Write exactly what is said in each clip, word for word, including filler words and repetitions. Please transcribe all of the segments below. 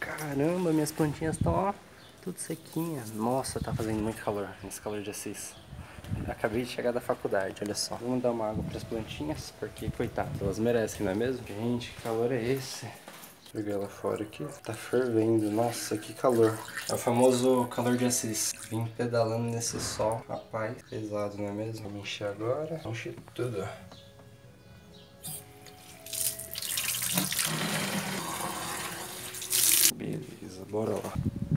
Caramba, minhas plantinhas estão, ó, tudo sequinhas. Nossa, tá fazendo muito calor nesse calor de Assis. Acabei de chegar da faculdade, olha só. Vamos dar uma água pras plantinhas, porque, coitado, elas merecem, não é mesmo? Gente, que calor é esse? Vou jogar ela fora aqui. Tá fervendo, nossa, que calor. É o famoso calor de Assis. Vim pedalando nesse sol, rapaz, pesado, não é mesmo? Vamos encher agora. Vamos encher tudo. Beleza, bora lá.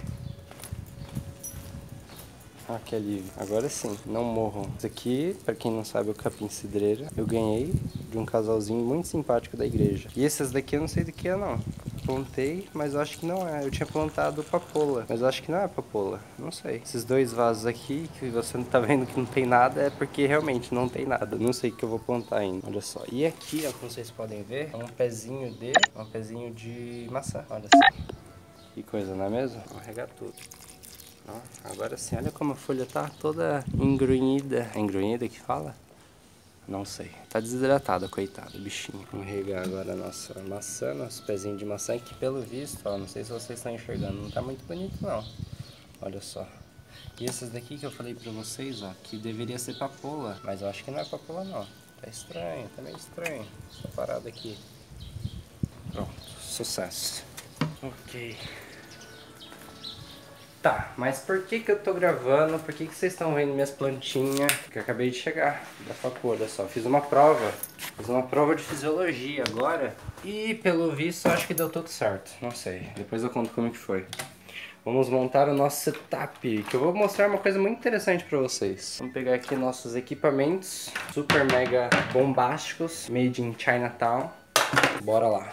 Ah, que alívio. Agora sim, não morram. Isso aqui, pra quem não sabe, é o capim cidreira. Eu ganhei de um casalzinho muito simpático da igreja. E esses daqui eu não sei do que é, não. Plantei, mas eu acho que não é. Eu tinha plantado papoula, mas eu acho que não é papoula. Não sei. Esses dois vasos aqui, que você não tá vendo que não tem nada, é porque realmente não tem nada. Não sei o que eu vou plantar ainda. Olha só. E aqui, ó, como vocês podem ver, é um pezinho de... um pezinho de maçã. Olha só. Que coisa, não é mesmo? Vou regar tudo. Ó, agora sim, olha como a folha tá toda engrunhida. É engrunhida que fala? Não sei. Tá desidratada, coitada, bichinho. Vamos regar agora a nossa maçã, nosso pezinho de maçã, que pelo visto, ó, não sei se vocês estão enxergando, não tá muito bonito não. Olha só. E esses daqui que eu falei pra vocês, ó, que deveria ser papoula, mas eu acho que não é papoula não. Tá estranho, tá meio estranho essa parada aqui. Pronto, sucesso. Ok. Tá, mas por que que eu tô gravando? Por que que vocês estão vendo minhas plantinhas? Que eu acabei de chegar da faculdade, olha só. Fiz uma prova. Fiz uma prova de fisiologia agora. E pelo visto acho que deu tudo certo. Não sei. Depois eu conto como que foi. Vamos montar o nosso setup, que eu vou mostrar uma coisa muito interessante pra vocês. Vamos pegar aqui nossos equipamentos super mega bombásticos, made in Chinatown. Bora lá.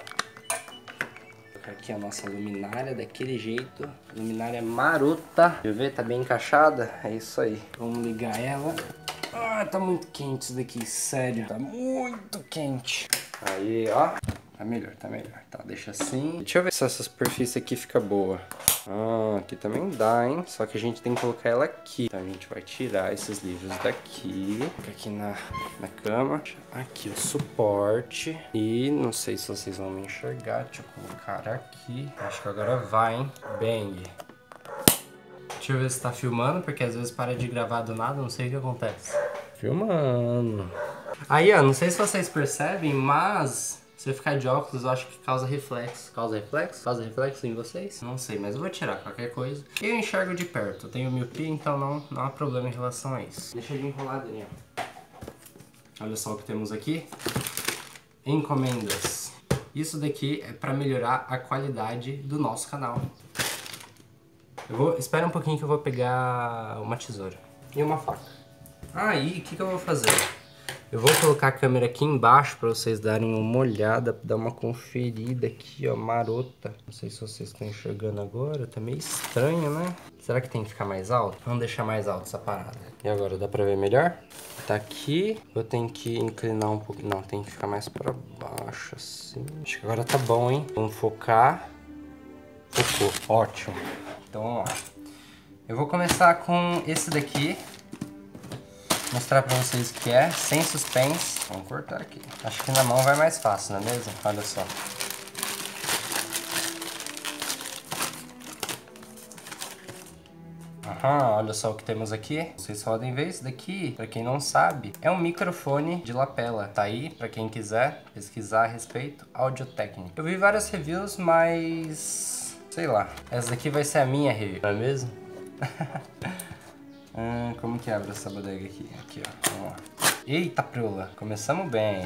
Aqui a nossa luminária daquele jeito, luminária marota. Deixa eu ver, tá bem encaixada? É isso aí. Vamos ligar ela. Ah, tá muito quente isso daqui, sério. Tá muito quente. Aí, ó. Tá melhor, tá melhor. Tá, deixa assim. Deixa eu ver se essa superfície aqui fica boa. Ah, aqui também dá, hein? Só que a gente tem que colocar ela aqui. Então a gente vai tirar esses livros daqui. Fica aqui na, na cama. Aqui o suporte. E não sei se vocês vão me enxergar. Deixa eu colocar aqui. Acho que agora vai, hein? Bang. Deixa eu ver se tá filmando, porque às vezes para de gravar do nada, não sei o que acontece. Filmando. Aí, ó, não sei se vocês percebem, mas... se eu ficar de óculos, eu acho que causa reflexo. Causa reflexo? Causa reflexo em vocês? Não sei, mas eu vou tirar qualquer coisa. Eu enxergo de perto. Eu tenho miopia, então não, não há problema em relação a isso. Deixa ele enrolar, Daniel. Olha só o que temos aqui. Encomendas. Isso daqui é para melhorar a qualidade do nosso canal. Eu vou... espera um pouquinho que eu vou pegar uma tesoura. E uma faca. Aí, o que, que eu vou fazer? Eu vou colocar a câmera aqui embaixo para vocês darem uma olhada, dar uma conferida aqui, ó, marota. Não sei se vocês estão enxergando agora, tá meio estranho, né? Será que tem que ficar mais alto? Vamos deixar mais alto essa parada. E agora, dá pra ver melhor? Tá aqui, eu tenho que inclinar um pouquinho, não, tem que ficar mais pra baixo, assim. Acho que agora tá bom, hein? Vamos focar. Focou, ótimo. Então, vamos lá. Eu vou começar com esse daqui. Mostrar pra vocês o que é, sem suspense. Vamos cortar aqui. Acho que na mão vai mais fácil, não é mesmo? Olha só. Aham, olha só o que temos aqui. Vocês podem ver, isso daqui, pra quem não sabe, é um microfone de lapela. Tá aí, pra quem quiser pesquisar a respeito, Audio-Técnica. Eu vi várias reviews, mas... sei lá. Essa daqui vai ser a minha review, não é mesmo? Hum, como que abre essa bodega aqui? Aqui, ó. Vamos lá. Eita, preula. Começamos bem.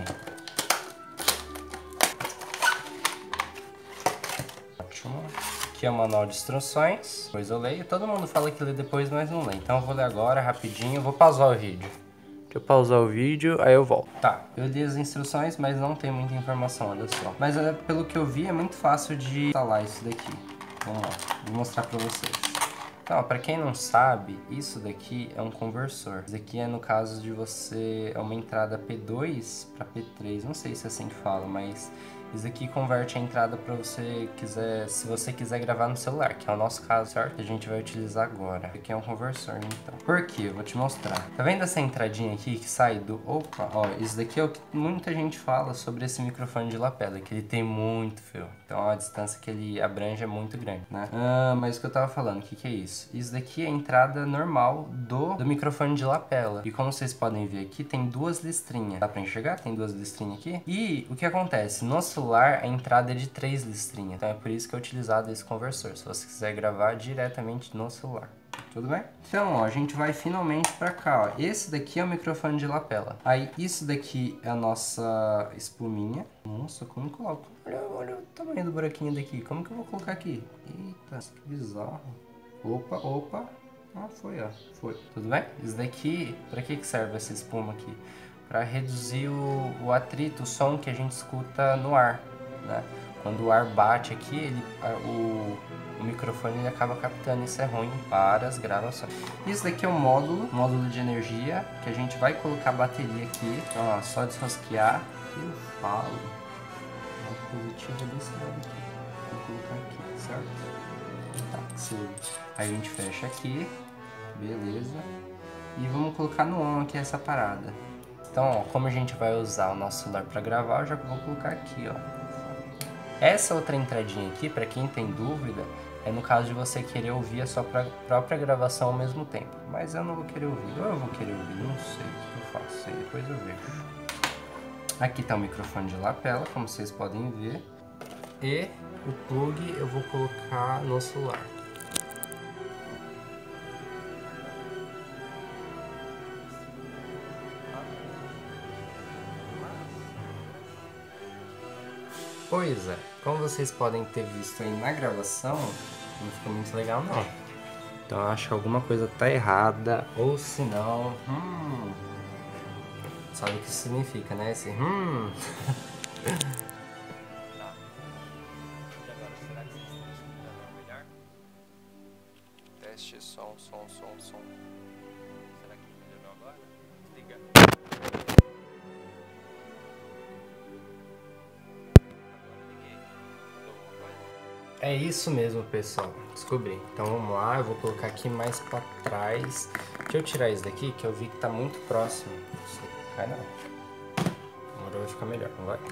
Ótimo. Aqui é o manual de instruções. Depois eu leio. Todo mundo fala que lê depois, mas não lê. Então eu vou ler agora, rapidinho. Vou pausar o vídeo. Deixa eu pausar o vídeo, aí eu volto. Tá, eu li as instruções, mas não tem muita informação, olha só. Mas é, pelo que eu vi, é muito fácil de instalar isso daqui. Vamos lá. Vou mostrar pra vocês. Então, para quem não sabe, isso daqui é um conversor. Isso daqui é no caso de você, é uma entrada P dois para P três, não sei se é assim que fala, mas Isso aqui converte a entrada para você quiser, se você quiser gravar no celular, que é o nosso caso, certo? Que a gente vai utilizar agora. Esse aqui é um conversor, então. Por quê? Eu vou te mostrar. Tá vendo essa entradinha aqui que sai do... Opa, ó, isso daqui é o que muita gente fala sobre esse microfone de lapela, que ele tem muito fio. Então a distância que ele abrange é muito grande, né? Ah, mas o que eu tava falando, o que que é isso? Isso daqui é a entrada normal do, do microfone de lapela. E como vocês podem ver aqui, tem duas listrinhas. Dá pra enxergar? Tem duas listrinhas aqui. E o que acontece? No celular, a entrada é de três listrinhas. Então é por isso que é utilizado esse conversor, se você quiser gravar diretamente no celular. Tudo bem? Então, ó, a gente vai finalmente pra cá, ó. Esse daqui é o microfone de lapela. Aí, isso daqui é a nossa espuminha. Nossa, como que eu coloco? Olha, olha o tamanho do buraquinho daqui. Como que eu vou colocar aqui? Eita, que bizarro. Opa, opa. Ah, foi, ó. Foi. Tudo bem? Isso daqui, pra que que serve essa espuma aqui? Pra reduzir o, o atrito, o som que a gente escuta no ar, né? Quando o ar bate aqui, ele, o, o microfone ele acaba captando. Isso é ruim para as gravações. Isso daqui é um módulo, módulo de energia, que a gente vai colocar a bateria aqui. Então, ó, só desrosquear. Que eu falo. O positivo é desse lado aqui. Vou colocar aqui, certo? Tá, sim. Aí a gente fecha aqui. Beleza. E vamos colocar no on aqui essa parada. Então, ó, como a gente vai usar o nosso celular para gravar, eu já vou colocar aqui, ó. Essa outra entradinha aqui, para quem tem dúvida, é no caso de você querer ouvir a sua própria gravação ao mesmo tempo. Mas eu não vou querer ouvir, ou eu vou querer ouvir, não sei o que eu faço, aí depois eu vejo. Aqui tá o microfone de lapela, como vocês podem ver. E o plug eu vou colocar no celular. Pois é, como vocês podem ter visto aí na gravação, não ficou muito legal não. Então eu acho que alguma coisa tá errada, ou se não... Hum, sabe o que isso significa, né? Esse hum... Tá. E agora, será que vocês estão escutando melhor? Teste som, som, som, som. Será que melhorou agora? Liga. É isso mesmo, pessoal. Descobri. Então vamos lá, eu vou colocar aqui mais pra trás. Deixa eu tirar isso daqui, que eu vi que tá muito próximo. Vai não. Agora vai ficar melhor, não vai?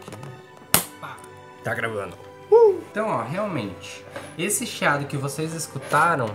Tá gravando. Uh! Então, ó, realmente, esse chiado que vocês escutaram...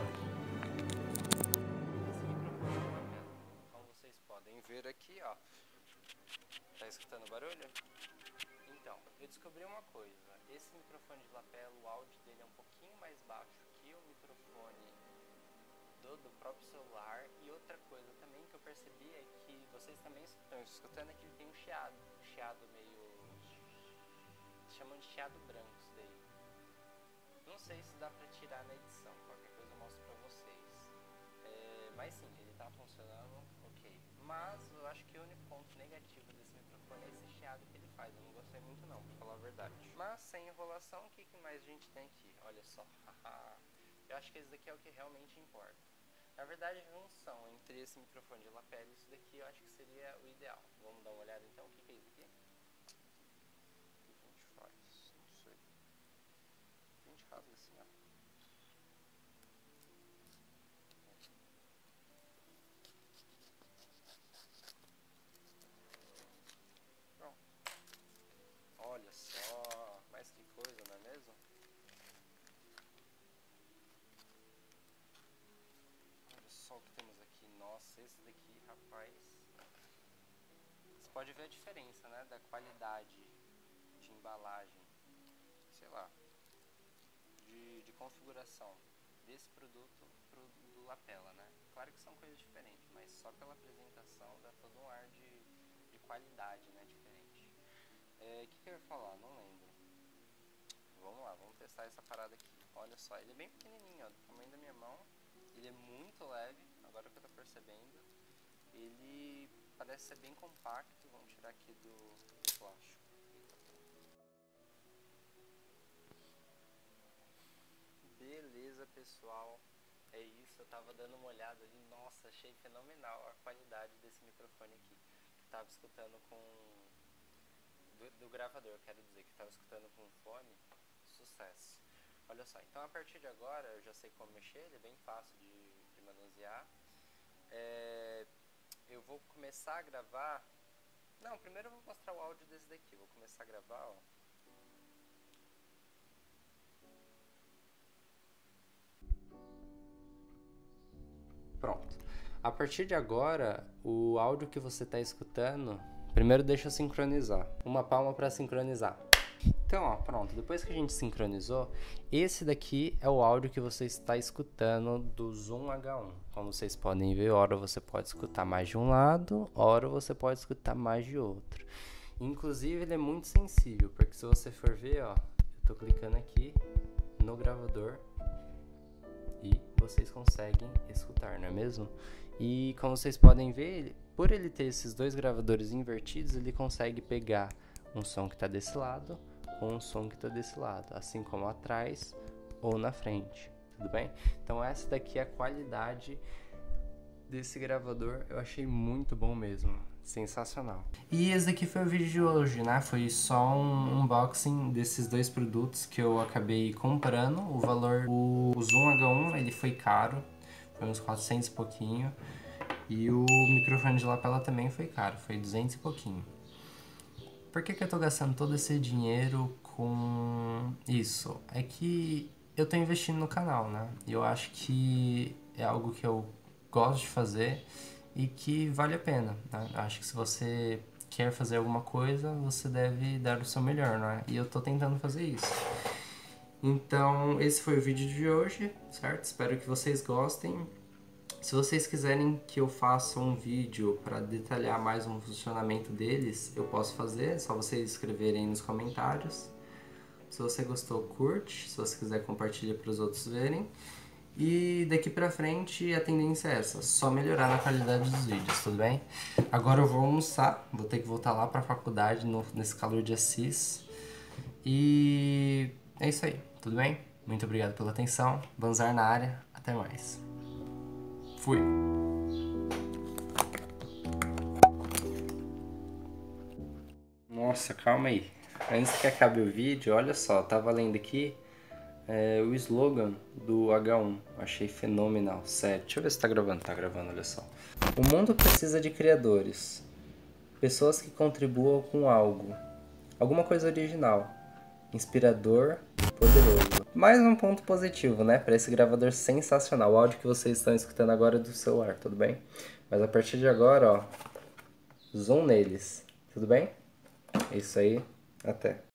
Como vocês podem ver aqui, ó. Tá escutando o barulho? Então, eu descobri uma coisa. Esse microfone de lapela, o áudio dele é um pouquinho mais baixo que o microfone do, do próprio celular. E outra coisa também que eu percebi é que vocês também estão escutando é que ele tem um chiado. Um chiado meio... chamam de chiado branco isso daí. Não sei se dá pra tirar na edição. Qualquer coisa eu mostro pra vocês. É, mas sim, ele tá funcionando ok. Mas eu acho que o único ponto negativo desse microfone é esse chiado que ele faz. Eu não gostei muito não, pra falar a verdade. Mas sem enrolação, o que, que mais a gente tem aqui? Olha só. Eu acho que esse daqui é o que realmente importa. Na verdade, a junção entre esse microfone de lapela e isso daqui eu acho que seria o ideal. Vamos dar uma olhada então. O que, que é isso aqui? O que a gente faz? Não sei. A gente rasga assim, ó. Olha só, mas que coisa, não é mesmo? Olha só o que temos aqui. Nossa, esse daqui, rapaz. Você pode ver a diferença, né? Da qualidade de embalagem, sei lá, de, de configuração desse produto pro do lapela, né? Claro que são coisas diferentes, mas só pela apresentação dá todo um ar de, de qualidade, né? Diferente. O é, que, que eu ia falar? Não lembro. Vamos lá, vamos testar essa parada aqui. Olha só, ele é bem pequenininho, ó, do tamanho da minha mão. Ele é muito leve, agora que eu tô percebendo. Ele parece ser bem compacto. Vamos tirar aqui do plástico. Beleza, pessoal. É isso, eu tava dando uma olhada ali. Nossa, achei fenomenal a qualidade desse microfone aqui. Eu tava escutando com... do, do gravador, quero dizer, que estava escutando com fone, sucesso. Olha só, então a partir de agora eu já sei como mexer, ele é bem fácil de, de manusear. É, eu vou começar a gravar... Não, primeiro eu vou mostrar o áudio desse daqui, vou começar a gravar, ó. Pronto. A partir de agora, o áudio que você está escutando, primeiro deixa eu sincronizar. Uma palma para sincronizar. Então, ó, pronto. Depois que a gente sincronizou, esse daqui é o áudio que você está escutando do Zoom H um. Como vocês podem ver, hora você pode escutar mais de um lado, hora você pode escutar mais de outro. Inclusive, ele é muito sensível, porque se você for ver, ó, eu tô clicando aqui no gravador e vocês conseguem escutar, não é mesmo? E como vocês podem ver, por ele ter esses dois gravadores invertidos, ele consegue pegar um som que está desse lado ou um som que está desse lado, assim como atrás ou na frente, tudo bem? Então essa daqui é a qualidade desse gravador, eu achei muito bom mesmo, sensacional. E esse aqui foi o vídeo de hoje, né? Foi só um unboxing desses dois produtos que eu acabei comprando. O valor, o Zoom H um, ele foi caro, foi uns quatrocentos e pouquinho. E o microfone de lapela também foi caro, foi duzentos e pouquinho. Por que que eu tô gastando todo esse dinheiro com isso? É que eu tô investindo no canal, né? E eu acho que é algo que eu gosto de fazer e que vale a pena, né? Acho que se você quer fazer alguma coisa, você deve dar o seu melhor, né? E eu tô tentando fazer isso. Então, esse foi o vídeo de hoje, certo? Espero que vocês gostem. Se vocês quiserem que eu faça um vídeo para detalhar mais um funcionamento deles, eu posso fazer, é só vocês escreverem nos comentários. Se você gostou, curte, se você quiser compartilha para os outros verem. E daqui pra frente a tendência é essa, só melhorar na qualidade dos vídeos, tudo bem? Agora eu vou almoçar, vou ter que voltar lá pra faculdade no, nesse calor de Assis. E é isso aí, tudo bem? Muito obrigado pela atenção, Banzar na área, até mais. Fui! Nossa, calma aí. Antes que acabe o vídeo, olha só, tava lendo aqui é, o slogan do H um. Achei fenomenal, sério. Deixa eu ver se tá gravando. Tá gravando, olha só. O mundo precisa de criadores. Pessoas que contribuam com algo. Alguma coisa original. Inspirador, poderoso. Mais um ponto positivo, né? Para esse gravador sensacional. O áudio que vocês estão escutando agora é do celular, tudo bem? Mas a partir de agora, ó, zoom neles, tudo bem? É isso aí, até.